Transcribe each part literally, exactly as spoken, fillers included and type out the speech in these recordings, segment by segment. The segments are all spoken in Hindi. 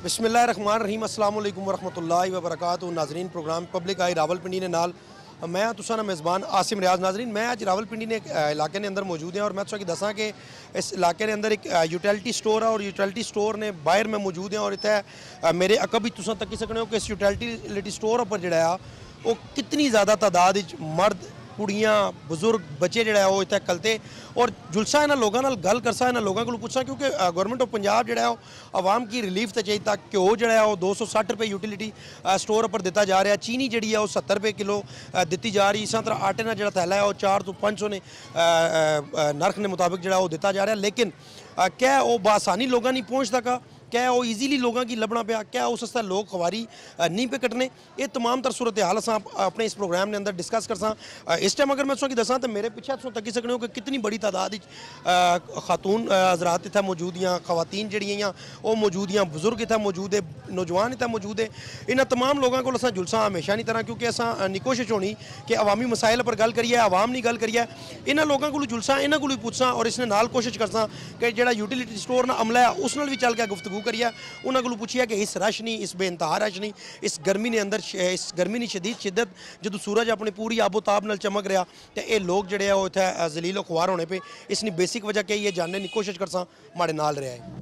बिस्मिल्लाहिर्रहमानिर्रहीम अस्सलाम वालेकुम वरहमतुल्लाहि वबरकातुहू। नाजरीन, प्रोग्राम पब्लिक आई रावलपिंडी ने नाल मैं तुसा ना मेज़बान आसिम रियाज। नाजरीन, मैं आज रावलपिंडी ने एक इलाके के अंदर मौजूद है और मैं तुसा की दसा कि इस इलाके के अंदर एक यूटिलिटी स्टोर है और यूटिलिटी स्टोर ने बाहर में मौजूद है और इतने मेरे अका भी तुसा तक सकने हो कि इस यूटिलिटी स्टोर पर जड़ा वो कितनी ज़्यादा तादाद मर्द कुड़ियाँ बुजुर्ग बच्चे जड़ा वो इतने कलते और जुलसा इन्होंने लोगों नाल गल करसा इन्होंने लोगों को पूछा क्योंकि गवर्नमेंट ऑफ पंजाब जड़ा वो आवाम की रिलीफ तो चाहिए था। घ्यो जड़ा वो दो सौ सठ रुपये यूटिलिटी स्टोर पर दिता जा रहा है। चीनी जी है वो सत्तर रुपये किलो दी जा रही। इस तरह आटे का जो थैला है वो चार तो पाँच सौ ने नरख के मुताबिक जो वो दिता जा रहा है। लेकिन क्या वो बासानी लोगों नहीं पहुँच सका, क्या वो ईजीली लोगों की लभना पाया, क्या उस असता लोग खवारी नहीं पे कटने। ये तमाम तर सूरत हाल अस अपने इस प्रोग्राम के अंदर डिस्कस कर सा। इस टाइम अगर मैं तुसें दसा तो मेरे पिछे तुम तकी सकने हो कि कितनी बड़ी तादाद खातून हजरात इतना मौजूद हैं, खवातीन जड़ियाँ वो मौजूद हैं, बुजुर्ग इतना मौजूद है, नौजवान इतना मौजूद है। इन्होंने तमाम लोगों को अस जुलसा हमेशा नहीं तरह क्योंकि असा नी कोशिश होनी कि अवामी मसाइल पर गल करिए, आवाम नहीं गल करिए। इन्होंने लोगों को जुलसा इन्हों को पूछसा और इसने नाल कोशिश करसा कि जो यूटिलिटी स्टोर ना अमला है उस नाल भी चल के गुफ्तगू करिए। उन्होंने को पूछिए कि इस रश नहीं, इस बेइंतहा रश नहीं, इस गर्मी ने अंदर इस गर्मी की शदीद शिद्दत जो सूरज अपनी पूरी आबोताब नाल चमक रहा तो ये लोग जोड़े वो इतने जलीलो खुआर होने पे इसकी बेसिक वजह क्या है जानने की कोशिश कर सा माड़े नाल रहा है।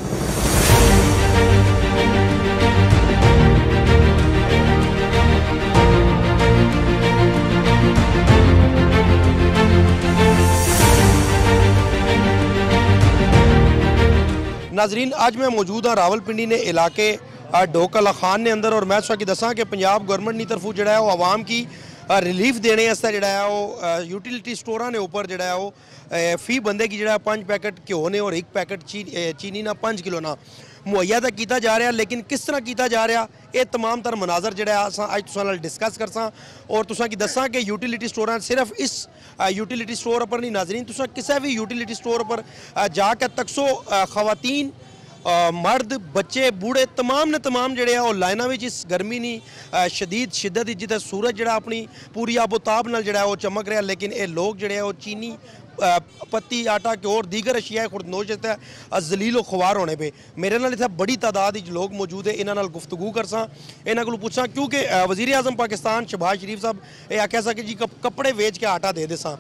नाजरीन, आज मैं मौजूद हाँ रावलपिंडी ने इलाके डोकला खान ने अंदर और मैं तुसा की दसा कि पंजाब गवर्नमेंट की तरफों जो है वो आवाम की रिलीफ देने वास्ते जो है वो यूटिलिटी स्टोर के उपर जो है वो फी बंदे की जो पाँच पैकेट घ्यो ने और एक पैकेट ची चीनी ना पाँच किलो ना मुहैया तो किया जा रहा। लेकिन किस तरह किया जा रहा ये तमाम तर मनाजर जो अज तुसा डिस्कस कर सा और तुसा की दसा कि यूटिलिटी स्टोर सिर्फ इस यूटिलिटी स्टोर पर नहीं नाजरीन, तुसा किसी भी यूटिलिटी स्टोर पर जाकर तकसो खवातीन मर्द बच्चे बूढ़े तमाम ने तमाम जोड़े वो लाइना में इस गर्मी नहीं शदीद शिद्दत जिते सूरज जड़ा अपनी पूरी आबोताब नाल जड़ा वो चमक रहा। लेकिन ये लोग जोड़े वो चीनी पत्ती आटा घ्यो और दीगर अशिया खुरदनोश जलीलो खुआर होने पे मेरे नाल इतना बड़ी तादाद लोग मौजूद है। इन्होंने गुफ्तगू कर सा इन्हों को पूछा क्योंकि वज़ीर आज़म पाकिस्तान शहबाज शरीफ साहब ये आख्या सा कि जी कपड़े वेच के आटा दे दे सा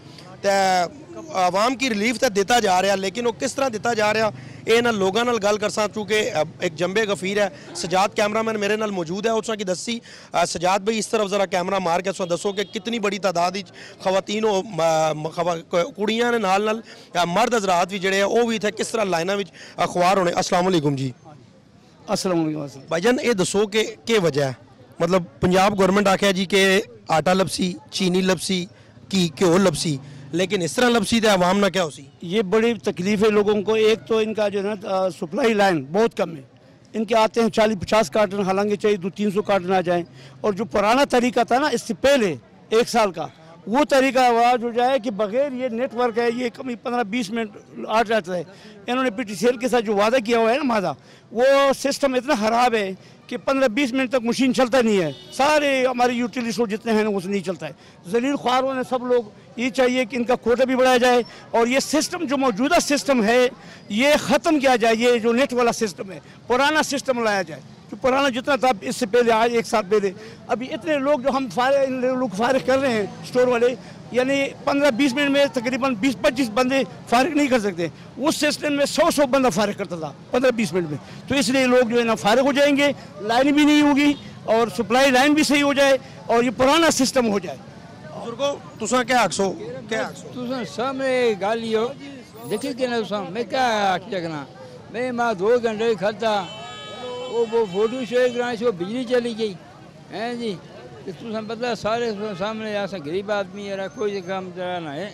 तो आवाम की रिलीफ तो दिता जा रहा। लेकिन वो किस तरह दिता जा रहा ये ना लोगों नाल गल कर सा चूँकि एक जंबे गफीर है सजाद कैमरामैन मेरे नाल मौजूद है उसकी दसी। सजाद भाई इस तरफ ज़रा कैमरा मार के दसो कि कितनी बड़ी तादाद खवातीन कुड़ियाँ ने नाल नाल मर्द हजरात भी जोड़े वो भी इतने किस तरह लाइना में अखबार होने। अस्सलाम वालेकुम जी। अस्सलाम वालेकुम भाईजान, ये दसो कि के वजह है मतलब पंजाब गवर्नमेंट आख्या जी कि आटा लपसी चीनी लपसी की घ्यो लपसी लेकिन इस तरह लपसी तो आवाम ना क्या होसी। ये बड़ी तकलीफ है लोगों को। एक तो इनका जो है ना सप्लाई लाइन बहुत कम है। इनके आते हैं चालीस पचास कार्टन, हालांकि चाहिए दो तीन सौ कार्टन आ जाएं। और जो पुराना तरीका था ना इससे पहले एक साल का वो तरीका हुआ जो जाए कि बगैर ये नेटवर्क है ये कमी पंद्रह बीस मिनट आ जाता है। इन्होंने पी टी सी एल के साथ जो वादा किया हुआ है ना मादा वो सिस्टम इतना ख़राब है कि पंद्रह बीस मिनट तक मशीन चलता नहीं है। सारे हमारे यूटिलिटी स्टोर जितने हैं उससे नहीं चलता है। जलील ख्वारों ने सब लोग ये चाहिए कि इनका कोटा भी बढ़ाया जाए और ये सिस्टम जो मौजूदा सिस्टम है ये ख़त्म किया जाए। ये जो नेट वाला सिस्टम है पुराना सिस्टम लाया जाए जो पुराना जितना था इससे पहले आज एक साल पहले। अभी इतने लोग जो हम फारे इन लोग फारिग कर रहे हैं स्टोर वाले यानी पंद्रह बीस मिनट में तकरीबन बीस पच्चीस बंदे फारिग नहीं कर सकते। उस सिस्टम में सौ सौ बंदा फारिग करता था पंद्रह बीस मिनट में। तो इसलिए लोग जो है ना फारिग हो जाएंगे, लाइन भी नहीं होगी और सप्लाई लाइन भी सही हो जाए और ये पुराना सिस्टम हो जाए। बुजुर्गो तुसा क्या आखसो क्या आखसो तुसा सामने गाली हो देखिए कि ना तुसा मैं क्या आख सकना। मैं मां दो घंटे खाता वो वो फोटो शेयर कराने से वो बिजली चली गई हैं जी। तो तुसा पता सारे सामने ऐसा गरीब आदमी है कोई काम जरा ना है।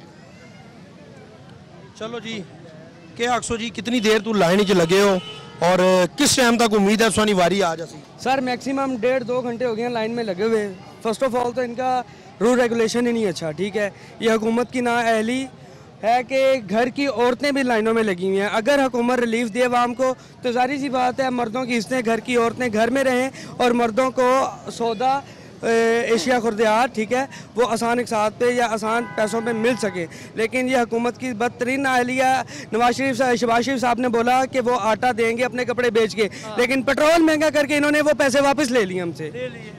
चलो जी क्या आखसो जी कितनी देर तू लाइन च लगे हो और किस टाइम तक उम्मीद है तुसानी वारी आ जासी। सर मैक्सिमम डेढ़ दो घंटे हो गए लाइन में लगे हुए। फर्स्ट ऑफ ऑल तो इनका रूल रेगुलेशन ही नहीं अच्छा, ठीक है। ये हुकूमत की ना अहली है कि घर की औरतें भी लाइनों में लगी हुई हैं। अगर हुकूमत रिलीफ दे आवाम को तो जाहिर सी बात है मर्दों की हिस्से घर की औरतें घर में रहें और मर्दों को सौदा एशिया खुर्दियात, ठीक है, वो आसान इकसात पे या आसान पैसों पे मिल सके। लेकिन ये हुकूमत की बदतरीन नाअहलिया। नवाज शरीफ शहबाज शरीफ साहब ने बोला कि वो आटा देंगे अपने कपड़े बेच के, लेकिन पेट्रोल महंगा करके इन्होंने वो पैसे वापस ले लिए हमसे,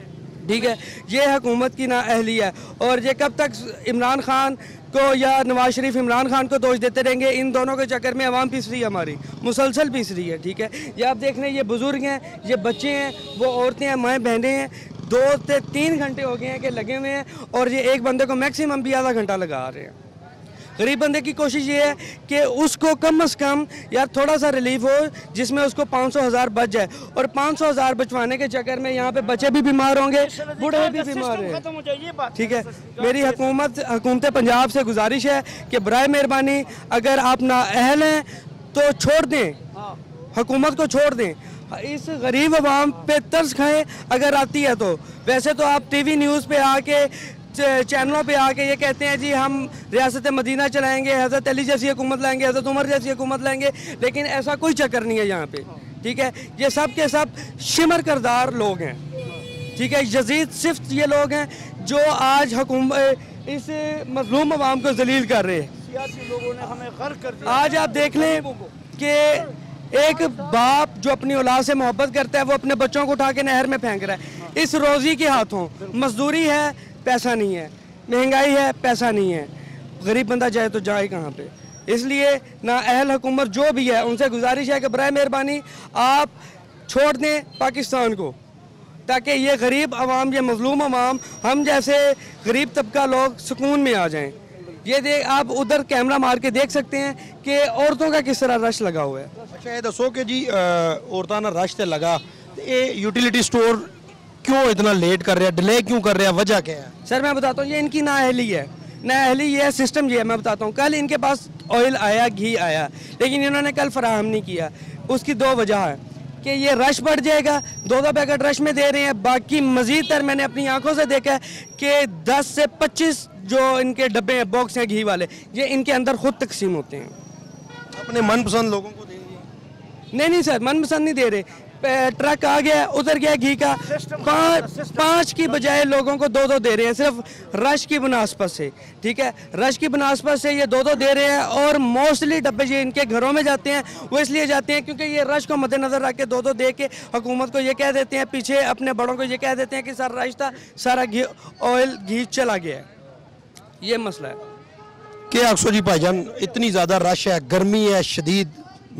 ठीक है। ये हुकूमत की नाअहलिया है। और ये कब तक इमरान खान को या नवाज शरीफ इमरान खान को दोष देते रहेंगे? इन दोनों के चक्कर में आवाम पीस रही है, हमारी मुसलसल पीस रही है, ठीक है। ये आप देख लें, ये बुजुर्ग हैं, ये बच्चे हैं, वो औरतें हैं, माएँ बहनें हैं। दो से तीन घंटे हो गए हैं कि लगे हुए हैं, और ये एक बंदे को मैक्सिमम भी आधा घंटा लगा रहे हैं। गरीब बंदे की कोशिश ये है कि उसको कम अज़ कम यार थोड़ा सा रिलीफ हो, जिसमें उसको पाँच सौ हज़ार बच जाए। और पाँच सौ हज़ार बचवाने के चक्कर में यहाँ पे बच्चे भी बीमार होंगे, बूढ़े भी बीमार हैं, ठीक है। मेरी हुकूमत हुकूमत पंजाब से गुजारिश है कि बराए मेहरबानी अगर आप नाअहल हैं तो छोड़ दें, हुकूमत को छोड़ दें, इस गरीब आवाम पे तर्स खाएं अगर आती है तो। वैसे तो आप टीवी न्यूज़ पे आके चैनलों पे आके ये कहते हैं जी हम रियासत मदीना चलाएंगे, हज़रत अली जैसी हुकूमत लाएंगे, हज़रत उमर जैसी हुकूमत लाएंगे, लेकिन ऐसा कोई चक्कर नहीं है यहाँ पे, ठीक है। ये सब के सब शिमर करदार लोग हैं, ठीक है। यजीद सिर्फ ये लोग हैं जो आज हुकूमत इस मजलूम अवाम को जलील कर रहे हैं। सियासी लोगों ने हमें गर्क कर दिया। आज आप देख लें कि एक बाप जो अपनी औलाद से मोहब्बत करता है वो अपने बच्चों को उठा के नहर में फेंक रहा है। इस रोज़ी के हाथों मजदूरी है, पैसा नहीं है, महंगाई है, पैसा नहीं है, गरीब बंदा जाए तो जाए कहाँ पे। इसलिए नाअहल हुकूमत जो भी है उनसे गुजारिश है कि बराए मेहरबानी आप छोड़ दें पाकिस्तान को, ताकि ये गरीब आवाम, ये मजलूम आवाम, हम जैसे गरीब तबका लोग सुकून में आ जाएं। ये देख आप उधर कैमरा मार के देख सकते हैं कि औरतों का किस तरह रश लगा हुआ है। अच्छा ये दसो कि जी औरतां दा रश ते लगा, ये यूटिलिटी स्टोर क्यों इतना लेट कर रहा है, डिले क्यों कर रहा है, वजह क्या है? सर मैं बताता हूँ, ये इनकी नाअहली है, नाअहली ये है, सिस्टम ये है। मैं बताता हूँ, कल इनके पास ऑयल आया, घी आया, लेकिन इन्होंने कल फराहम नहीं किया। उसकी दो वजह है कि ये रश बढ़ जाएगा, दो दो पैकेट रश में दे रहे हैं, बाकी मजीद तर मैंने अपनी आंखों से देखा है कि दस से पच्चीस जो इनके डब्बे हैं, बॉक्स हैं घी वाले, ये इनके अंदर खुद तकसीम होते हैं। अपने मनपसंद लोगों को देंगे? नहीं नहीं सर, मनपसंद नहीं दे रहे। ट्रक आ गया, उधर गया घी का, पाँच पाँच की बजाय लोगों को दो दो दे रहे हैं, सिर्फ रश की मुनासबत से, ठीक है। रश की मुनासबत से ये दो दो दे रहे हैं। और मोस्टली डब्बे ये इनके घरों में जाते हैं, वो इसलिए जाते हैं क्योंकि ये रश को मद्देनजर रख के दो दो दे के हुकूमत को ये कह देते हैं, पीछे अपने बड़ों को ये कह देते हैं कि सर रश था, सारा घी ऑयल घी चला गया है। ये मसला है। क्या अक्सो जी भाईजान, इतनी ज़्यादा रश है, गर्मी है शदीद,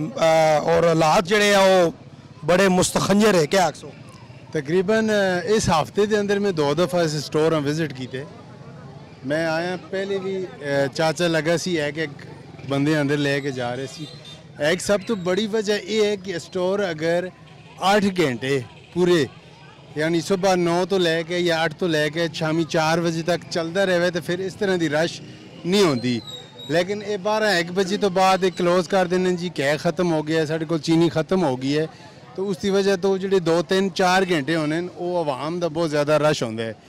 और हालात जड़े है वो बड़े मुस्तखंजर है, क्या अक्सो? तकरीबन इस हफ्ते के अंदर मैं दो दफ़ा इस स्टोर विजिट किए। मैं आया पहले भी चाचा लगा सी है कि बंदे अंदर लेके जा रहे सी। एक सब तो बड़ी वजह यह है कि स्टोर अगर आठ घंटे पूरे यानी सुबह नौ तो लैके या अठ तो लैके शामी चार बजे तक चलता रहे तो फिर इस तरह की रश नहीं होती। लेकिन ये बारह एक बजे तो बाद एक क्लोज़ कर देने जी कै ख़त्म हो गया, साढ़े को चीनी ख़त्म हो गई है, तो उसकी वजह तो जो दो तीन चार घंटे होने वो आवाम का बहुत ज़्यादा रश होंदा है।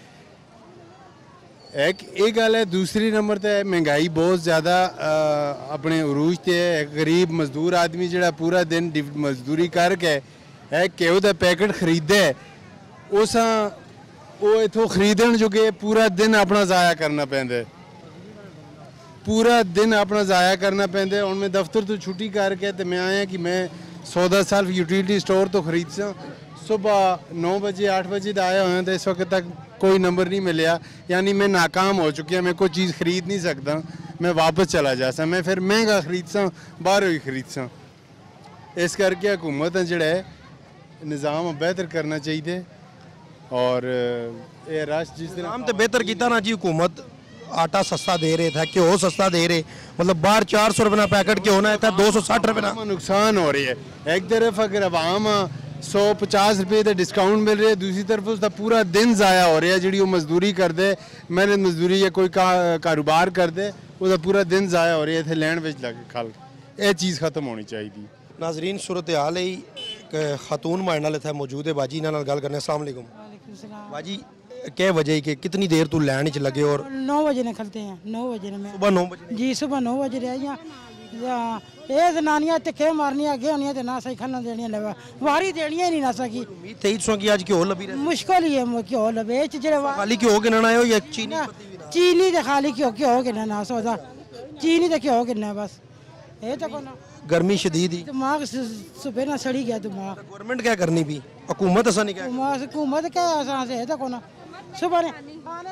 एक ये गल है। दूसरी नंबर तो महंगाई बहुत ज़्यादा अपने उरूज ते है। एक गरीब मजदूर आदमी जो पूरा दिन मजदूरी करके एक घ्यो का पैकेट खरीदे, उस वो इतों खरीदण जोगे पूरा दिन अपना ज़ाया करना पैंदा, पूरा दिन अपना ज़ाया करना पैंदा। हुण मैं दफ्तर तो छुट्टी करके तो मैं आया कि मैं सौदा सिर्फ यूटिलिटी स्टोर तो खरीद सा। सुबह नौ बजे आठ बजे तो आया हुआ तो इस वक्त तक कोई नंबर नहीं मिलया, यानी मैं नाकाम हो चुकी मैं कोई चीज़ खरीद नहीं सकता, मैं वापस चला जा सा, मैं फिर महंगा खरीद सा, बाहरों ही खरीद सा। इस करके हुकूमत जड़ा है निज़ाम बेहतर करना चाहिए। और ये रश जिस तरह निज़ाम तो बेहतर किया ना जी, हुकूमत आटा सस्ता दे रहे था, घ्यो सस्ता दे रहे, मतलब बाहर चार सौ रुपये पैकेट घ्यो ना था दो सौ साठ रुपये नुकसान हो रही है। एक तरफ अगर आवाम सौ पचास रुपये का डिस्काउंट मिल रहा है, दूसरी तरफ उसका पूरा दिन ज़ाया हो रहा है। जी मजदूरी कर दे, मेहनत मजदूरी या कोई का, कारोबार कर दे, उसका पूरा दिन ज़ाया हो रहा है, इतने लैंड विच लग खल ये चीज़ खत्म होनी चाहिए। नाजरीन सूरत हाल ही खातून मारे नाल इत्थे मौजूद है, बाजी इन्हां नाल गल करने। अस्सलाम वालेकुम बाजी, क्या वजह कि कितनी देर तू लैन च लगे? और नौ बजे निकलते हैं, नौ बजे में सुबह नौ बजे जी, सुबह नौ बजे रह यहाँ ਇਹ ਜ਼ਨਾਨੀਆਂ ਧੱਕੇ ਮਾਰਨੀਆਂ ਅੱਗੇ ਹੋਣੀਆਂ ਤੇ ਨਾ ਸਹੀ ਖਾਣਾ ਦੇਣੀਆਂ ਲਵਾ ਵਾਰੀ ਦੇਣੀਆਂ ਹੀ ਨਹੀਂ ਨਾ ਸਕੀ ਉਮੀਦ ਤੇ ਹੀ ਕਿ ਅੱਜ ਘਿਓ ਲੱਭੀ ਰਹੇ ਮੁਸ਼ਕਲ ਹੀ ਹੈ ਘਿਓ ਲਵੇ ਚ ਜਿਹੜੇ ਵਾ- ਖਾਲੀ ਘਿਓ ਕਿੰਨਾ ਆਇਓ ਜਾਂ ਚੀਨੀ ਪੱਤੀ ਵੀ ਨਾਲ? ਚੀਨੀ ਤੇ ਖਾਲੀ ਘਿਓ ਘਿਓ ਕਿੰਨਾ ਨਾ ਸੌਦਾ ਚੀਨੀ ਤੇ ਘਿਓ ਕਿੰਨਾ ਬਸ ਇਹ ਤਾਂ ਕੋਨਾ गर्मी शदीद ही दिमाग सुबह ना सड़ी गया दिमाग गवर्नमेंट क्या करनी भी हुकूमत ऐसा नहीं क्या हुकूमत हुकूमत क्या आसान से है तो कोना सुबह ने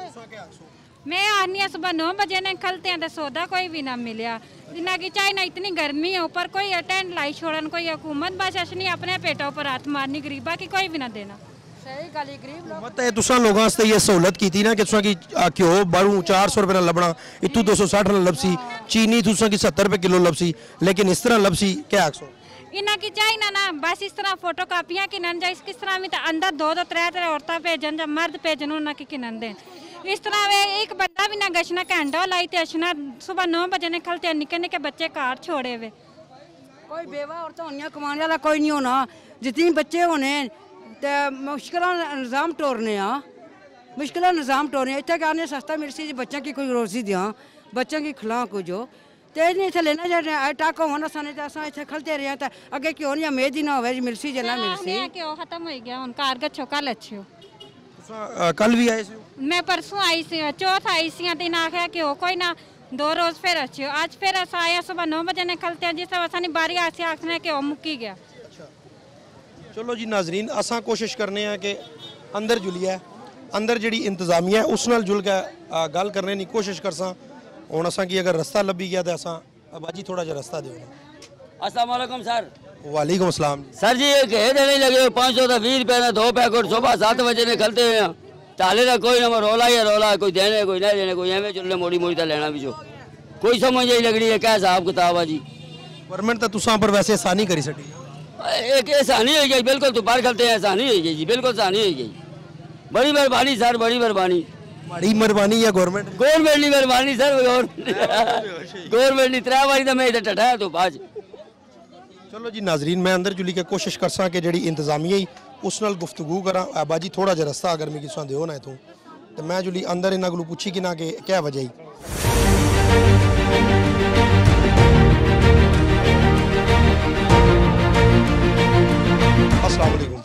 मैं आनी है सुबह नौ बजे ने खलते हैं तो सौदा कोई भी ना मिले जिन्ना की चाहे ना इतनी गर्मी है ऊपर कोई अटेंड लाई छोड़न कोई हुकूमत बस नहीं अपने पेटों पर हाथ मारनी गरीबा की कोई भी ना देना सही गल गरीब लोग मत है तुसा लोगों वास्ते ये सहूलत की थी ना कि तुसा की घ्यो बारू चार सौ रुपये ना लभना इतू दो सौ साठ ना लभसी चीनी तुसा की सत्तर रुपये किलो लभसी लेकिन इस तरह लभसी क्या आखो इन्ना की चाहिए ना ना बस इस तरह फोटो कापियाँ कि नन जा किस तरह में तो अंदर दो दो त्रै त्रै औरतें भेजन या मर्द भेजन उन्हें की किनन दें इस तरह वे एक बंदा भी ना गशना घंटा लाई ते अशना सुबह नौ बजे ने खलते निके निके बच्चे घर छोड़े वे कोई बेवा औरतें होनी कमाने वाला कोई नहीं होना जितने बच्चे होने तो मुश्किल निज़ाम टोरने आ मुश्किल निज़ाम टोरने इतने आने सस्ता मिलसी जी बच्चों की कोई रोजी दियाँ बच्चों की खिला को जो तेज नहीं इतने लेना जाने टाक होना साने तो असा इतने खलते रहे तो अगे क्यों नहीं मेहदी ना हो मिलसी जना मिलसी क्यों खत्म हो गया उनका अर्ग छोका लच्छो कल भी आए सी मैं परसों आई सी चौथ आई सी दिन आखिया कि हो कोई ना दो रोज फिर अच्छे आज फिर अस आया सुबह नौ बजे निकलते हैं जिस असानी बारी आसी आखने कि मुक्की गया चलो जी नाजरीन असा कोशिश करने हैं कि अंदर जुलिए अंदर जी इंतजामिया है उस नाल जुल के गल करने की कोशिश करसा हूँ असा की अगर रस्ता लभी गया तो असा बाजी थोड़ा जहा रस्ता दो अस्सलाम वालेकुम सर वालेकुम अस्सलाम सर जी ये कहे देने लगे पाँच सौ तो बीस रुपये ना दो पैकेट सुबह सात बजे निकलते हैं ताले का कोई ना रोला ही रोला कोई देने कोई नहीं देने कोई एवं चुल्ले मोड़ी मोड़ी तो लेना भी जो कोई समझ नहीं लग रही है क्या हिसाब किताब है जी गवर्नमेंट तो तुसा पर वैसे आसानी करी सकी एक आसानी हो गई बिल्कुल तो बाहर खलते हैं आसानी हो गई जी बिल्कुल आसानी हो गई बड़ी मेहरबानी सर बड़ी मेहरबानी बड़ी मेहरबानी है गवर्नमेंट गवर्नमेंट की मेहरबानी सर गवर्नमेंट की त्रै बारी तो मैं इधर टटा तो बाज चलो जी नाजरीन मैं अंदर जुली के कोशिश कर सा कि जी इंतजामिया ही उस नाल गुफ्तगू करा बाजी थोड़ा जहा रस्ता अगर मैं किसा दो ना इतों तो मैं जुली अंदर इन्हों को पूछी कि ना कि क्या वजह ही अस्सलाम वालेकुम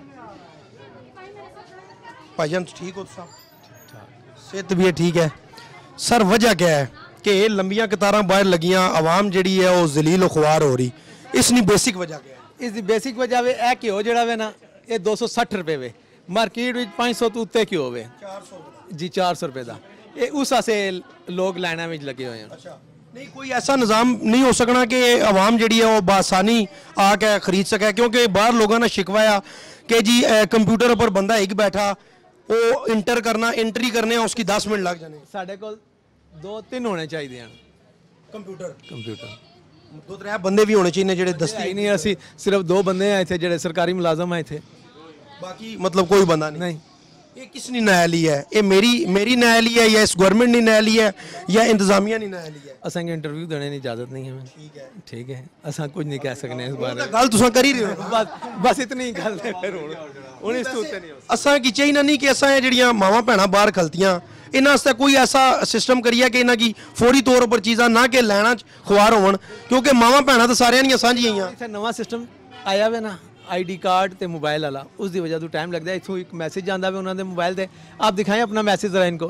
भाईजान ठीक हो सेहत भी है ठीक है सर वजह क्या है कि लंबियां कतारां बाहर लगियां आवाम जी है वो जलील खुआर हो रही इसकी बेसिक वजह क्या है इसकी बेसिक वजह वे ए घ्यो जड़ा वे ना ये दो सौ सठ रुपये वे मार्केट में पाँच सौ तो उत्ते घ्यो वे जी चार सौ रुपये का ये उस आसे लोग लाइना में लगे हुए हैं नहीं कोई ऐसा निज़ाम नहीं हो सकना कि आवाम जी है वो बासानी आके खरीद सके क्योंकि बाहर लोगों ने शिकवाया कि जी कंप्यूटर पर बंदा एक बैठा वो इंटर करना एंट्री करने उसकी दस मिनट लग जाने साढ़े को दो तीन होने चाहिए कंप्यूटर कंप्यूटर दो त्रै बंदे भी होने चाहिए जेडे दस्ती नहीं असी सिर्फ दो बंदे आए थे जेडे सरकारी मुलाजम आए थे बाकी मतलब कोई बंदा नहीं नहीं ये किसने नया लिया है ये मेरी मेरी नया लिया है या इस गवर्नमेंट ने नया लिया है या इंतजामिया ने नया लिया है असा इंटरव्यू देने की इजाजत नहीं है हमें ठीक है ठीक है असा कुछ नहीं कह सकते इस बारे में गल तुसा कर ही रहे हो बस बस इतनी गल है फिर हुण इस तो उत्ते नहीं हो असा की चाहिए नहीं कि असा जड़ियां मावां भैणां बाहर खलतियां इन्हां वास्ते कोई ऐसा सिस्टम करिए कि इन्हां की फौरी तौर पर चीज़ां ना कि लैना खुआर होवन क्योंकि मावां भैणां तो सारियां दियां सांझियां ही इत्थे नवां सिस्टम आया वे ना आई डी कार्ड तो मोबाइल वाला उसकी वजह तो टाइम लगता है इतों एक मैसेज आता है उन्होंने मोबाइल से आप दिखाएं अपना मैसेज ज़रा इनको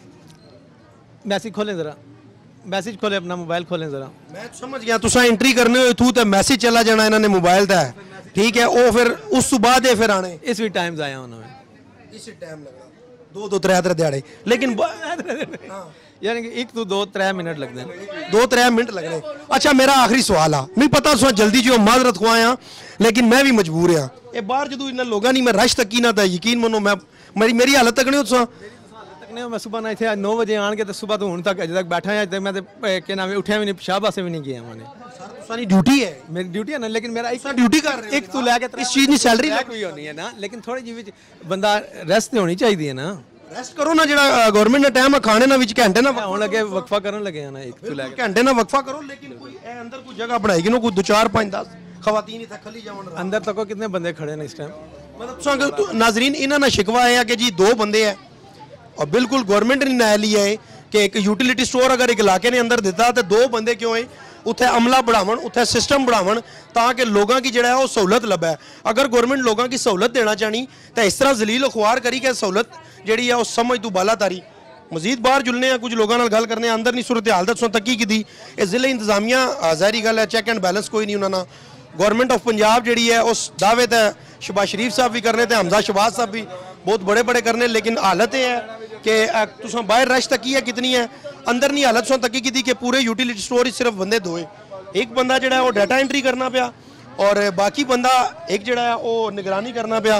मैसेज खोलें ज़रा मैसेज खोलें अपना मोबाइल खोलें ज़रा मैं समझ गया तुसा एंट्री करने हो थू तो मैसेज चला जाना इन्होंने मोबाइल का ठीक है वो फिर उस तो बाद फिर आने इस भी टाइम आया उन्होंने इस टाइम लगना दो दो त्रै त्रै दिहाड़े लेकिन यानी कि एक तो दो त्रै मिनट लगते हैं दो त्रै मिनट लगने अच्छा मेरा आखिरी सवाल आ मैं पता तुसा जल्दी जो माजरत खुआया लेकिन मैं भी मजबूर हाँ ये बाहर जो इन्होंने लोगों नहीं मैं रश तक की ना था यकीन मनो मैं मेरी मेरी हालत तक नहीं तुसा तकने मैं सुबह ना इतने नौ बजे आन के तो सुबह तो हूँ तक अजे तक बैठा है मैं क्या नाम उठा भी नहीं पेशाब वास्ते भी नहीं गया मैंने ड्यूटी है मेरी ड्यूटी है ना लेकिन मेरा एक ड्यूटी कर रहे एक तो लैके इस चीज़ की सैलरी कोई होनी है ना लेकिन थोड़ी जी बंदा रेस्ट तो होनी चाहिए ना रेस्ट करो ना जो गवर्नमेंट ने टाइम खाने ना विच घंटे ना होने लगे वक्फा करने लगे ना एक तो लैके घंटे ना वक्फा करो लेकिन कोई अंदर कोई जगह बनाएगी ना कोई दो चार पाँच दस खवातीन इतना खली जावन अंदर तक कितने बंदे खड़े हैं इस टाइम मतलब नाजरीन इन्हों ने शिकवा है कि जी दो बंदे हैं और बिल्कुल गवर्नमेंट ने नया लिया है कि एक यूटिलिटी स्टोर अगर एक इलाके ने अंदर दिता तो दो बंदे क्यों है उत्थे अमला बढ़ावन, उत्थे सिस्टम बढ़ावन ताकि लोगों की जिहड़ा है वो सहूलत लभे। अगर गवर्नमेंट लोगों की सहूलत देना चाहनी तो इस तरह जलील अखबार करी कि सहूलत जिहड़ी है वो समझ तू बाला तारी। मजीद बाहर जुलने हैं, कुछ लोगों नाल गल करने, अंदर नहीं सूरत हाल दसों तकी की दी। इस जिले इंतजामिया ज़ाहिरी गल है चैक एंड बैलेंस कोई नहीं उन्होंने। गवर्नमेंट ऑफ पंजाब जिहड़ी है उस दावे ते शहबाज शरीफ साहब भी करने, हमजा शहबाज साहब भी बहुत बड़े बड़े करने, लेकिन हालत यह है कि तुसां बाहर रश तकी है कितनी है, अंदर नहीं हालत सो तकी की कि पूरे यूटिलिटी स्टोर सिर्फ बंदे दो है। एक बंदा जिहड़ा है वो डाटा एंट्री करना पिया और बाकी बंदा एक जिहड़ा है वो निगरानी करना पिया।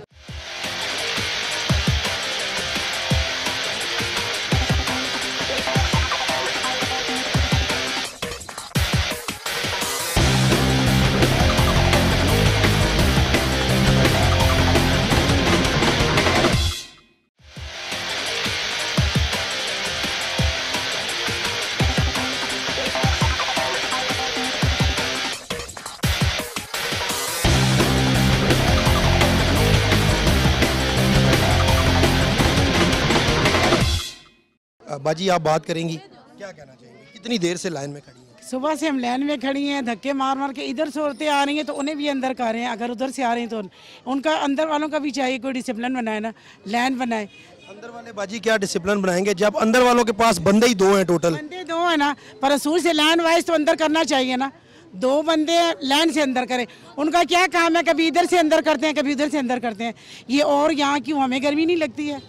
बाजी आप बात करेंगी, क्या कहना चाहेंगे, कितनी देर से लाइन में खड़ी हैं? सुबह से हम लाइन में खड़ी हैं, धक्के मार मार के इधर से औरतें आ रही हैं तो उन्हें भी अंदर कर रहे हैं, अगर उधर से आ रही हैं तो उनका अंदर वालों का भी चाहिए कोई डिसिप्लिन बनाए ना, लाइन बनाए। अंदर वाले बाजी क्या डिसिप्लिन बनाएंगे जब अंदर वालों के पास बंदे ही दो हैं टोटल? बंदे दो है ना, पर असूल से लाइन वाइज तो अंदर करना चाहिए ना, दो बंदे लाइन से अंदर करें। उनका क्या काम है, कभी इधर से अंदर करते हैं कभी उधर से अंदर करते हैं। ये और यहाँ क्यों, हमें गर्मी नहीं लगती है?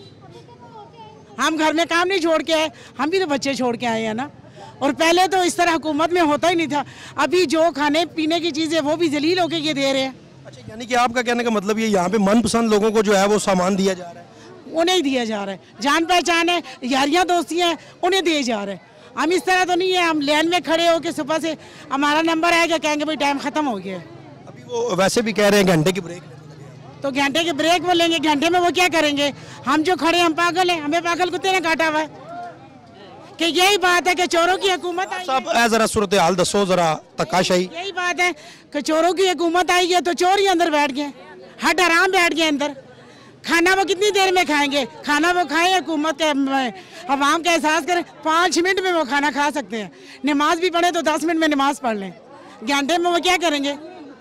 हम घर में काम नहीं छोड़ के आए, हम भी तो बच्चे छोड़ के आए हैं ना। और पहले तो इस तरह हुकूमत में होता ही नहीं था, अभी जो खाने पीने की चीज़ें वो भी जलील होके ये दे रहे हैं। अच्छा, यानी कि आपका कहने का मतलब ये यहाँ पे मनपसंद लोगों को जो है वो सामान दिया जा रहा है? उन्हें ही दिया जा रहा है, जान पहचान है, यारियाँ दोस्तियाँ हैं, उन्हें दिए जा रहे हैं। हम इस तरह तो नहीं है हम लाइन में खड़े होकर सुबह से हमारा नंबर आएगा कहेंगे भाई टाइम ख़त्म हो गया। अभी वो वैसे भी कह रहे हैं घंटे की ब्रेक, तो घंटे के ब्रेक वो लेंगे, घंटे में वो क्या करेंगे? हम जो खड़े हम पागल हैं, हमें पागल कुत्ते ने काटा हुआ है कि यही बात है कि चोरों की हुकूमत आई सब है। जरा सूरत हाल दसो जरा तकाशाई। यही बात है कि चोरों की हुकूमत आई है तो चोर ही अंदर बैठ गए, हट आराम बैठ गए अंदर। खाना वो कितनी देर में खाएंगे? खाना वो खाएं, हुकूमत अवाम का एहसास करें, पाँच मिनट में वो खाना खा सकते हैं। नमाज भी पढ़े तो दस मिनट में नमाज पढ़ लें, घंटे में वो क्या करेंगे?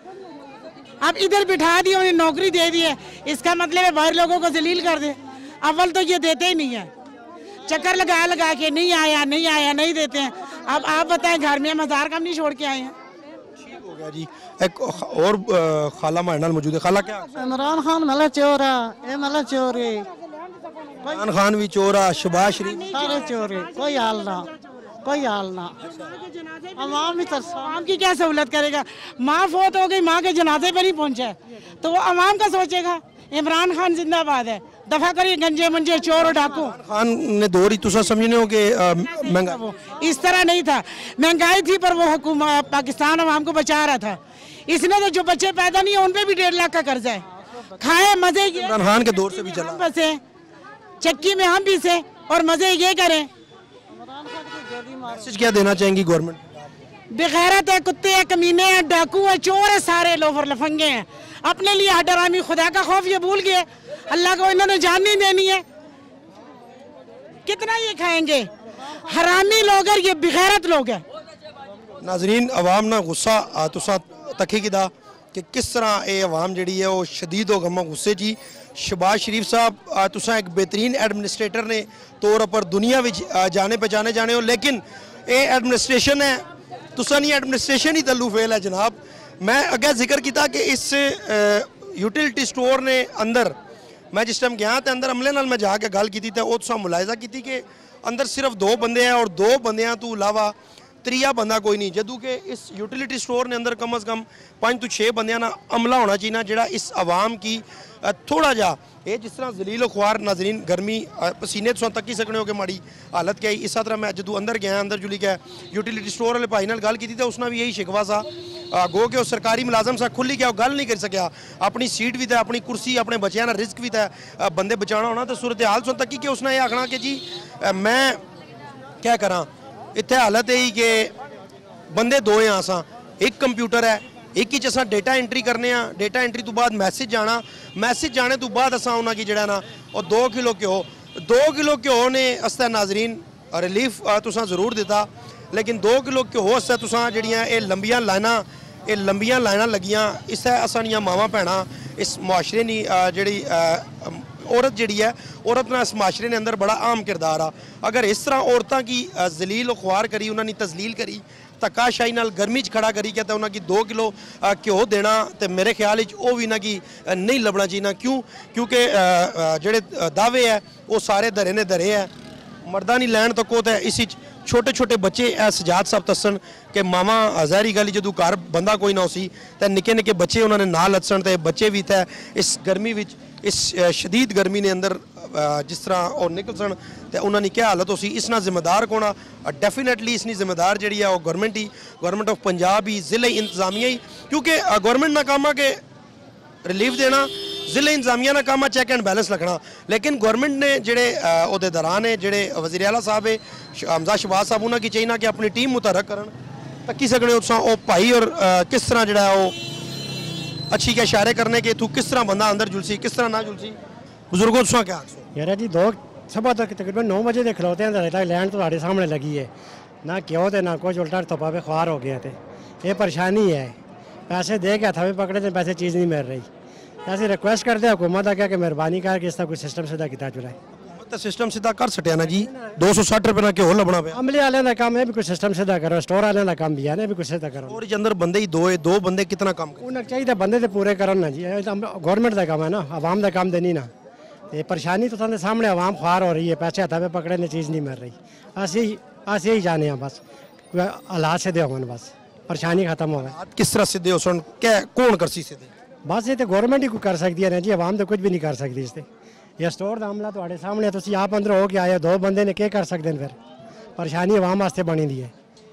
अब इधर बिठा दिए, उन्हें नौकरी दे दी है, इसका मतलब है बाहर लोगों को जलील कर दे। अव्वल तो ये देते ही नहीं है, चक्कर लगा लगा के नहीं आया नहीं आया नहीं देते हैं। अब आप बताएं, घर में मजार कम नहीं छोड़ के आए हैं। ठीक हो गया जी। एक और खाला माइनाल मौजूद है। खाला क्या? इमरान खान मला चोर है, ये मला चोर है, इमरान खान भी चोर है, शहबाज शरीफ सारे चोर है, कोई हाल ना कोई हाल ना। अवाम भी तरस, अवाम की क्या सहूलत करेगा? माँ फोत हो गई, माँ के जनाजे पे नहीं पहुँचा है तो वो अवाम का सोचेगा। इमरान खान जिंदाबाद है, दफा करिए गंजे मंजे चोर और डाकू। खान ने दो रही तुसा समझने हो कि महंगा इस तरह नहीं था, महंगाई थी पर वो हुकूमत पाकिस्तान अवाम को बचा रहा था। इसने तो जो बच्चे पैदा नहीं है उन पे भी डेढ़ लाख का कर्जा है, खाए मजे। इमरान खान के दौर से भी चला, बसे चक्की में हम भी से और मजे ये करें। मैसेज क्या देना चाहेंगी गवर्नमेंट? बेगैरत है, कुत्ते हैं, कमीने हैं, डाकू है, चोर है, सारे लोफर लफंगे हैं। अपने लिए हडरामी, खुदा का खौफ ये भूल गए, अल्लाह को इन्होंने जान नहीं देनी है। कितना ये खाएंगे? हरामी लोग हैं, ये बेगैरत लोग हैं। नाजरीन, अवाम ना गुस्सा तुसा तकी किदा कि किस तरह ये अवाम जी है वो शदीद हो गम गुस्से जी। शहबाज शरीफ साहब तुसा एक बेहतरीन एडमिनिस्ट्रेटर ने तौर पर दुनिया में जाने पहचाने जाने हो, लेकिन ये एडमिनिस्ट्रेशन है तुसा नहीं, एडमिनिस्ट्रेशन ही तल्लू फेल है जनाब। मैं अगे जिक्र किया कि इस यूटिलिटी स्टोर ने अंदर मैं जिस टाइम गया तो अंदर अमले नाल मैं जाके गल की तो वो तुसा मुलायजा की कि अंदर सिर्फ दो बंदे हैं और दो बंदियां तो इलावा त्रिया बंदा कोई नहीं, जदों कि इस यूटिलिटी स्टोर ने अंदर कम अज़ कम पाँच तो छे बंदियां ना अमला होना चाहिए ना, जिहड़ा इस आवाम की थोड़ा जा ये जिस तरह जलील खुआर नाजरीन गर्मी पसीने तो तक सकने हो कि माड़ी हालत क्या इस तरह। मैं जदों अंदर गया अंदर जुली गया यूटिलिटी स्टोर वाले भाई नाल गल की तो उसने भी यही शिकवा सा गो कि सरकारी मुलाजम सा खुली गया, गल नहीं कर सकिया। अपनी सीट भी था, अपनी कुर्सी, अपने बच्चों का रिस्क भी था, बंदे बचाना होना तो सूरत हाल सुन तक कि उसने ये आखना कि जी मैं क्या करा। इत्थे हालत यही कि बंदे दो हैं, असा एक कंप्यूटर है, एक ही असा डेटा एंट्री करने आ, डेटा एंट्री तो बाद मैसेज जाना, मैसेज जाने तो बाद असा उन्होंने की जड़ा ना और दो किलो घ्यो दो किलो घ्यो ने अस्ता नाजरीन रिलीफ तुसा जरूर दिता। लेकिन दो किलो घ्यो आस्तै तुसां जेहड़ियां एह लंबियां लाइनां ਇਹ ਲੰਬੀਆਂ ਲਾਈਨਾਂ ਲੱਗੀਆਂ ਇਸ ਅਸਾਨੀਆਂ ਮਾਵਾਂ ਭੈਣਾਂ ਇਸ ਮੁਆਸ਼ਰੇ ਦੀ ਜਿਹੜੀ ਔਰਤ ਜਿਹੜੀ ਹੈ ਔਰਤ ਨਾਲ ਇਸ ਮੁਆਸ਼ਰੇ ਦੇ ਅੰਦਰ ਬੜਾ ਆਮ ਕਿਰਦਾਰ ਆ ਅਗਰ ਇਸ ਤਰ੍ਹਾਂ ਔਰਤਾਂ ਕੀ ਜ਼ਲੀਲ ਖੁਆਰ ਕਰੀ ਉਹਨਾਂ ਦੀ ਤਜ਼ਲੀਲ ਕਰੀ ਧੱਕਾਸ਼ਾਹੀ ਨਾਲ ਗਰਮੀ 'ਚ ਖੜਾ ਕਰੀ ਕਿ ਤਾਂ ਉਹਨਾਂ ਕੀ ਦੋ ਕਿਲੋ ਘਿਓ ਦੇਣਾ ਤੇ ਮੇਰੇ ਖਿਆਲ ਵਿੱਚ ਉਹ ਵੀ ਨਾ ਕੀ ਨਹੀਂ ਲੱਭਣਾ ਚਾਹੀਦਾ ਕਿਉਂ ਕਿਉਂਕਿ ਜਿਹੜੇ ਦਾਅਵੇ ਹੈ ਉਹ ਸਾਰੇ ਧਰੇ ਨੇ ਧਰੇ ਹੈ ਮਰਦਾਂ ਦੀ ਲੈਣ ਤੱਕੋ ਤੇ ਇਸ ਵਿੱਚ छोटे छोटे बच्चे सजाद साहब दसन कि मावा ज़ाहरी गल जो घर बंदा कोई ना उसी तो निके निके बच्चे उन्होंने ना लसन तो बच्चे भी थे इस गर्मी विच इस शदीद गर्मी ने अंदर जिस तरह और निकल सन तो उन्होंने क्या हालत उसी इसना जिम्मेदार कौन आ डेफिनेटली इसनी जिम्मेदार जी है गवर्नमेंट ही गवर्नमेंट ऑफ पंजाब ही ज़िले इंतजामिया ही क्योंकि गवर्नमेंट का काम है कि रिलीफ देना ज़िले इंतजामिया का काम है चैक एंड बैलेंस रखना लेकिन गवर्नमेंट ने जोड़े अहदेदारान है जोड़े वज़ीर आला साहब है हमजा शहबाज साहब उन्होंने चाहिए कि अपनी टीम मुतहरक करन तक्की सकने उस भाई और किस तरह जोड़ा वो अच्छी के इशारे करने के तू किस तरह बंदा अंदर जुलसी किस तरह ना जुलसी बुजुर्गों तुसा क्या यार जी दो सुबह तक तकरीबन नौ बजे के खलोते हैं लैंड तो सामने लगी है ना क्यों थे ना कुछ उल्टा तोपा पे ख्वार हो गए थे ये परेशानी है पैसे दे के हथा भी पकड़े थे पैसे चीज़ नहीं मिल रही ऐसी रिक्वेस्ट करते हैं हुकूमत आ कि मेहरबानी कर के इसका कोई सिस्टम सीधा किया चुराए तो सिस्टम सीधा कर सटिया ना जी दो सौ सठ रुपये ना क्यों लभना पे अमले वाले का काम है भी कोई सिस्टम सीधा करो स्टोर वाले का काम भी है ना भी कुछ सीधा करो और अंदर बंदे ही दो है दो बंदे कितना काम कर उन्हें चाहिए बंदे तो पूरे करो ना जी गवर्नमेंट का काम है ना आवाम का काम देनी ना ये परेशानी तो सामने सामने आवाम ख्वार हो रही है पैसे हथा पे पकड़े ने चीज़ नहीं मिल रही अस यही अस यही जाने हैं बस हालात सीधे हो बस परेशानी खत्म हो गई किस तरह सीधे हो सुन क्या कौन कर सी सीधे बस ये तो गवर्नमेंट ही कर सकती है ना जी आवाम तो कुछ भी नहीं कर सकती इससे यह स्टोर का हमला तो सामने तुम आप अंदर हो के आए दो बंदे ने क्या कर सकते हैं फिर परेशानी आवाम वास्ते बनी दी है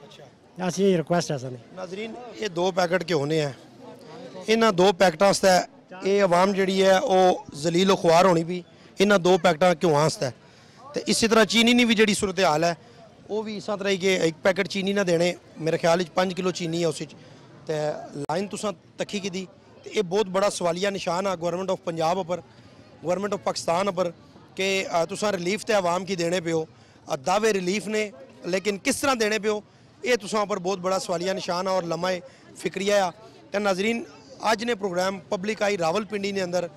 बस यही रिक्वेस्ट है सर नाजरीन ये दो पैकेट के होने हैं इन्होंने दो पैकेटा आस्ते ये आवाम जी है वो जलीलो खुआर होनी भी इन्होंने दो पैकेटा क्यों आस्ते तो इसी तरह चीनी की भी जी सूरत हाल है वो भी इस तरह कि एक पैकेट चीनी ना देने मेरे ख्याल पाँच किलो चीनी है उस लाइन तुसा तक्की की दी तो ये बहुत बड़ा सवालिया निशान है गवर्नमेंट ऑफ पंजाब पर गवर्नमेंट ऑफ पाकिस्तान पर कि तुसा रिलीफ तो आवाम की देने पे हो दावे रिलीफ ने लेकिन किस तरह देने पे हो ये तुसा पर बहुत बड़ा सवालिया निशान है और लम्हा फिक्रिया है तो नाजरीन अज ने प्रोग्राम पब्लिक आई रावलपिंडी के अंदर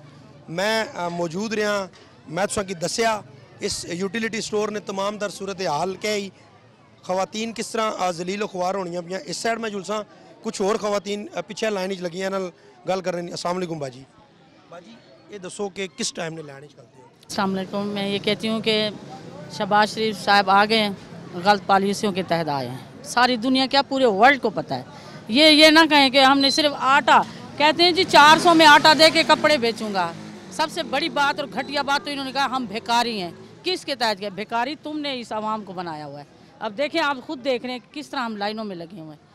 मैं मौजूद रहा मैं तुसा की दसिया इस यूटिलिटी स्टोर ने तमाम दर सूरत हाल के ही खवातीन किस तरह जलीलो खुआर होनिया पियाँ इस साइड में जुलसा कुछ और खवातीन पिछे लाइन लगियां नाल गल कर रही। अस्सलाम वालेकुम बाजी बाजी ये दसो कि किस टाइम ने लाइन चलती है। अस्सलाम वालेकुम मैं ये कहती हूँ कि शहबाज शरीफ साहब आ गए हैं गलत पॉलिसियों के तहत आए हैं सारी दुनिया क्या पूरे वर्ल्ड को पता है ये ये ना कहें कि हमने सिर्फ आटा कहते हैं जी चार सौ में आटा दे के कपड़े बेचूंगा सबसे बड़ी बात और घटिया बात तो इन्होंने कहा हम भिखारी हैं किसके तहत गए भिखारी तुमने इस आवाम को बनाया हुआ है। अब देखें आप खुद देख रहे हैं किस तरह हम लाइनों में लगे हुए हैं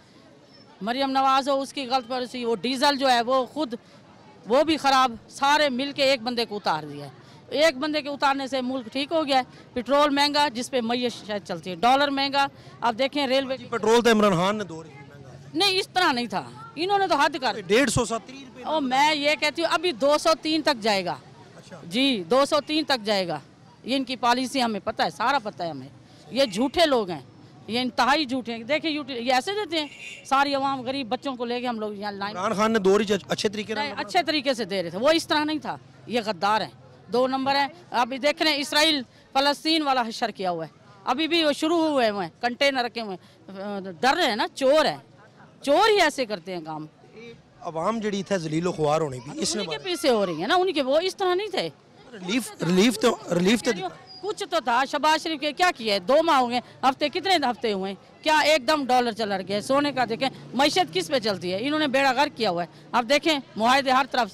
मरियम नवाज़ हो उसकी गलत पॉलिसी वो डीजल जो है वो खुद वो भी ख़राब सारे मिल के एक बंदे को उतार दिया है एक बंदे के उतारने से मुल्क ठीक हो गया है। पेट्रोल महंगा जिस पे मैयत शायद चलती है डॉलर महंगा अब देखें रेलवे पेट्रोल तो इमरान खान ने दो नहीं इस तरह नहीं था इन्होंने तो हद कर डेढ़ सौ सत्ती और मैं ये कहती हूँ अभी दो सौ तीन तक जाएगा जी दो सौ तीन तक जाएगा ये इनकी पॉलिसी हमें पता है सारा पता है हमें ये झूठे लोग हैं ये इंतहाई झूठे हैं देखिए यूटिल ये ऐसे देते हैं सारी आवाम गरीब बच्चों को लेके हम लोग यहाँ लाइन इमरान खान ने दो अच्छे तरीके से अच्छे तरीके से दे रहे थे वो इस तरह नहीं था ये गद्दार है दो नंबर है अभी देख रहे हैं इसराइल फलस्तीन वाला हशर किया हुआ है अभी भी वो शुरू हुए हुए हैं कंटेनर रखे हुए डर रहे हैं ना चोर है चोर ही ऐसे करते हैं काम अवाम जड़ी थे जलीलो खुआर होने भी इसमें के पीछे हो रही है ना उनके वो इस तरह नहीं थे रिलीफ रिलीफ तो रिलीफ तो कुछ तो था शहबाज शरीफ के क्या किया है दो माह हो गए हफ्ते कितने हफ्ते हुए क्या एकदम डॉलर चला गया सोने का देखें मैशत किस पे चलती है इन्होंने बेड़ा गर्क किया हुआ है अब देखें मुआहदे हर तरफ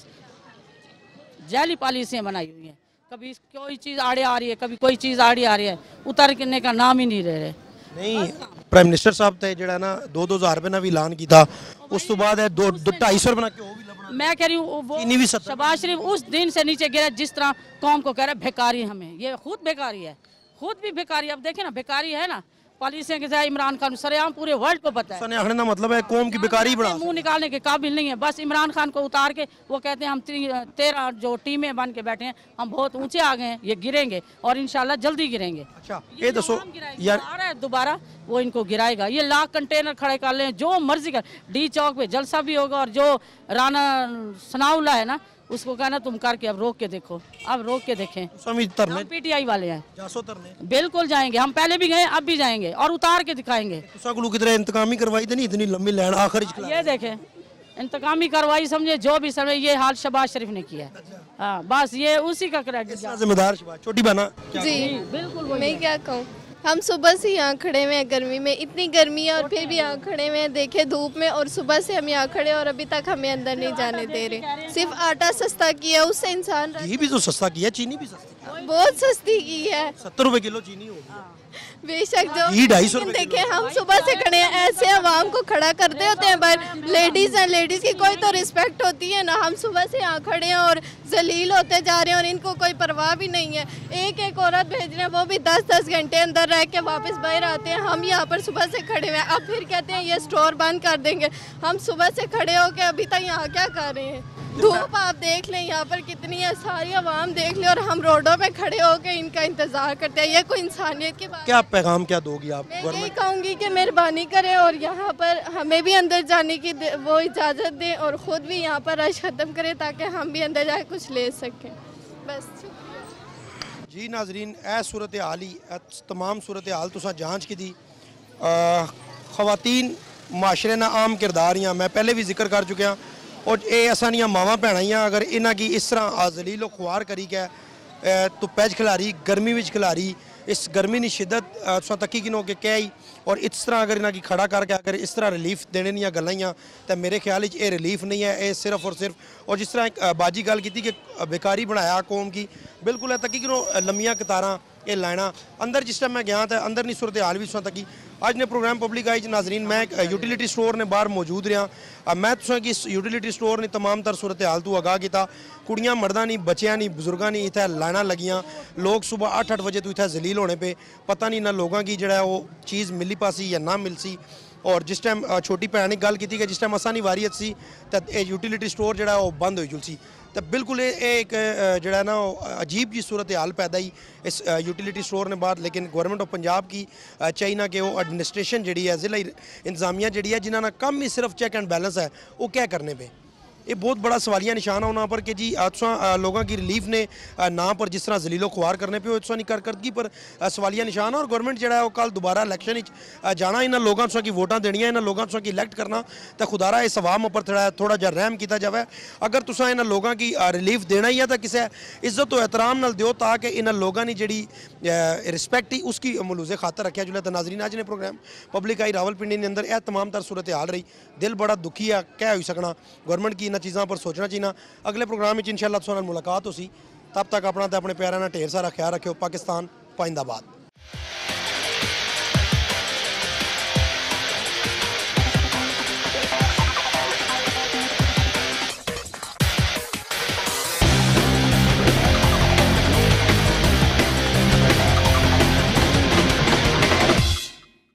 जाली पॉलिसियाँ बनाई हुई हैं कभी कोई चीज़ आड़े आ रही है कभी कोई चीज़ आड़ी आ रही है उतरने का नाम ही नहीं ले रहे नहीं प्राइम मिनिस्टर साहब थे जड़ा ना दो दो हज़ार रुपये ना भी ऐलान किया उस तो बाद है दो ढाई सौ रुपये मैं कह रही हूँ वो शहबाज शरीफ उस दिन से नीचे गिरा जिस तरह कौम को कह रहा है भिखारी हमें ये खुद भिखारी है खुद भी भिखारी अब देखें ना भिखारी है ना पॉलिसियां के साथ इमरान खान सरेआम पूरे वर्ल्ड को पता है। सने आखने का मतलब है कौम की बेकारी बना मुंह निकालने के काबिल नहीं है। बस इमरान खान को उतार के वो कहते हैं हम तेरह जो टीमें बन के बैठे हैं हम बहुत ऊंचे आ गए हैं, ये गिरेंगे और इंशाल्लाह जल्दी गिरेंगे। अच्छा ये दसो यार आ रहा है दोबारा वो इनको गिराएगा। ये लाख कंटेनर खड़े कर लें जो मर्जी कर, डी चौक पे जलसा भी होगा और जो राना सनाउल्ला है ना उसको कहना तुम करके अब रोक के देखो, अब रोक के देखें। हम पीटीआई वाले हैं, बिल्कुल जाएंगे, हम पहले भी गए अब भी जाएंगे और उतार के दिखाएंगे। इंतकामी करवाई थी इतनी लंबी लाइन आखिर ये देखें इंतकामी कार्रवाई समझे जो भी समझे ये हाल शहबाज शरीफ ने किया है। हाँ बस ये उसी का क्रेडिट जिम्मेदार छोटी बना जी बिल्कुल। मैं क्या कहूँ, हम सुबह से यहाँ खड़े हुए हैं, गर्मी में इतनी गर्मी है और फिर भी यहाँ खड़े हुए हैं, देखे धूप में, और सुबह से हम यहाँ खड़े और अभी तक हमें अंदर नहीं जाने दे रहे। सिर्फ आटा सस्ता किया उससे इंसान घी भी तो सस्ता किया, चीनी भी सस्ती बहुत सस्ती की है, सत्तर रुपए किलो चीनी होगी बेशक। जो घी ढाई सौ देखे हम सुबह से खड़े हैं, ऐसे आवाम को खड़ा करते होते हैं पर लेडीज हैं, लेडीज की कोई तो रिस्पेक्ट होती है ना। हम सुबह से यहाँ खड़े हैं और जलील होते जा रहे हैं और इनको कोई परवाह भी नहीं है। एक एक औरत भेज रहे हैं वो भी दस दस घंटे अंदर रह के वापस बाहर आते हैं। हम यहाँ पर सुबह से खड़े हुए हैं, अब फिर कहते हैं ये स्टोर बंद कर देंगे। हम सुबह से खड़े होके अभी तक यहाँ क्या कर रहे हैं? धूप आप देख लें यहाँ पर कितनी है, सारी आवाम देख ले और हम रोडों पे खड़े होकर इनका इंतजार करते हैं। ये कोई इंसानियत की बात? क्या पैगाम क्या दोगी आप? मैं यही कहूँगी कि मेहरबानी करें और यहाँ पर हमें भी अंदर जाने की वो इजाज़त दें और ख़ुद भी यहाँ पर रश ख़त्म करें ताकि हम भी अंदर जाके कुछ ले सकें। बस जी नाजरीन, ए सूरत हाल ही तमाम सूरत हाल तुसा जांच की दी। खवातीन माशरे ना आम किरदार हैं, मैं पहले भी जिक्र कर चुका और ये असानियाँ मावां भैणां अगर इन्हों की इस तरह जलील खुआर करी कै धुप्पै च खिलारी, गर्मी में खिलारी, इस गर्मी की शिद्दत तुसां तक्की किनो के कही और इस तरह अगर इन्हों की खड़ा करके अगर इस तरह रिलीफ देने दी गल्लां तो मेरे ख्याल ये रिलीफ नहीं है, ये सिर्फ और सिर्फ। और जिस तरह एक बाजी गल की कि बेकारी बनाया कौम की, बिल्कुल है तक्की किनो लम्बियाँ कतारां ये लाइना अंदर जिस टाइम मैं गया तो अंदर नहीं सूरत हाल भी तुसां तक्की। अज ने प्रोग्राम पब्लिक आई नाजरीन, मैं यूटिलिटी स्टोर ने बाहर मौजूद रहा, मैं तुसें कि इस यूटिलिटी स्टोर ने तमाम तर सूरत हाल तू आगाह किया। कुड़ियां मर्दा नहीं, बच्चियां नहीं, बुजुर्गां नहीं, इत्थे लाइना लगियां, लोग सुबह अठ अठ बजे तो इत्थे जलील होने पे, पता नहीं ना लोगों की जो वो चीज़ मिली पासी या ना मिलसी। और जिस टाइम छोटी भैन ने गल की कि जिस टाइम असा नहीं वारीयत सी तो यूटिलिटी स्टोर जो वो बंद हो जुलसी, तो बिल्कुल ये एक जो ना अजीब जी सूरत हाल पैदा ही इस यूटिलिटी स्टोर ने बाद। लेकिन गवर्नमेंट ऑफ पंजाब की चाहिए ना कि वो एडमिनिस्ट्रेशन जी है, ज़िला इंतजामिया जी है, जिन्होंने कम ही सिर्फ चेक एंड बैलेंस है, वो क्या करने पे ये बहुत बड़ा सवालिया निशान है उन्होंने पर कि जी तुसा लोगों की रिलीफ ने ना पर जिस तरह जलीलो खुआर करने पे तुसा नहीं कर करदगी पर सवालिया निशान है। और गवर्नमेंट जो है वो कल दोबारा इलैक्शन जाना, इन्होंने लोगों तुसा की वोटां देनियां, इन्होंने लोगों तुसा की इलैक्ट करना, तो खुदारा इस अवाम पर थोड़ा थोड़ा जहा रहम किया जाए। अगर तुसा इन्होंने लोगों की रिलीफ देना ही है तो किसी इज्जत और एहतराम नाल दिओ ताकि इन्होंने लोगों की जी रिस्पैक्ट ही उसकी मलूजे खातर रखा जुले। तो नाजरीन अज ने प्रोग्राम पब्लिक आई रावलपिंडी के अंदर यह तमाम तर सूरत हाल रही, दिल बड़ा दुखी है, क्या हो सकना गवर्नमेंट की इन्होंने चीज़ों पर सोचना चाहिए। अगले प्रोग्राम में इंशाअल्लाह तुहाडे नाल मुलाकात होसी, तब तक अपना तो अपने प्यारों का ढेर सारा ख्याल रखियो। पाकिस्तान पाइंदाबाद।